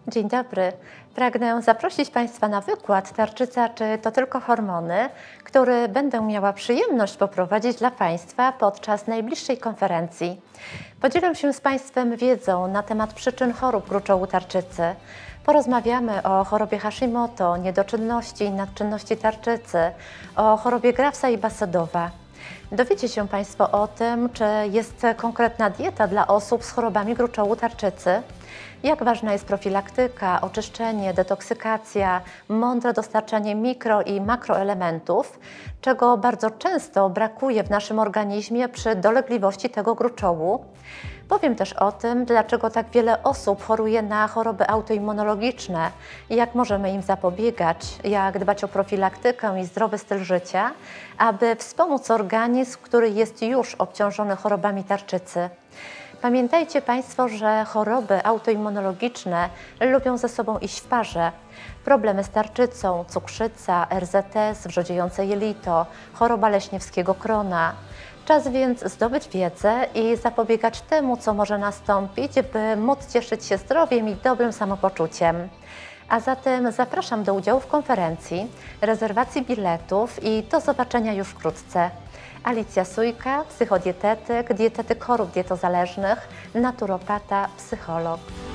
Dzień dobry. Pragnę zaprosić Państwa na wykład Tarczyca czy to tylko hormony, który będę miała przyjemność poprowadzić dla Państwa podczas najbliższej konferencji. Podzielę się z Państwem wiedzą na temat przyczyn chorób gruczołu tarczycy. Porozmawiamy o chorobie Hashimoto, niedoczynności i nadczynności tarczycy, o chorobie Grafsa i Basedowa. Dowiecie się Państwo o tym, czy jest konkretna dieta dla osób z chorobami gruczołu tarczycy, jak ważna jest profilaktyka, oczyszczenie, detoksykacja, mądre dostarczanie mikro i makroelementów, czego bardzo często brakuje w naszym organizmie przy dolegliwości tego gruczołu. Powiem też o tym, dlaczego tak wiele osób choruje na choroby autoimmunologiczne i jak możemy im zapobiegać, jak dbać o profilaktykę i zdrowy styl życia, aby wspomóc organizm, który jest już obciążony chorobami tarczycy. Pamiętajcie Państwo, że choroby autoimmunologiczne lubią ze sobą iść w parze. Problemy z tarczycą, cukrzyca, RZS, wrzodziejące jelito, choroba leśniewskiego krona. Czas więc zdobyć wiedzę i zapobiegać temu, co może nastąpić, by móc cieszyć się zdrowiem i dobrym samopoczuciem. A zatem zapraszam do udziału w konferencji, rezerwacji biletów i do zobaczenia już wkrótce. Alicja Sujka, psychodietetyk, dietetyk chorób dietozależnych, naturopata, psycholog.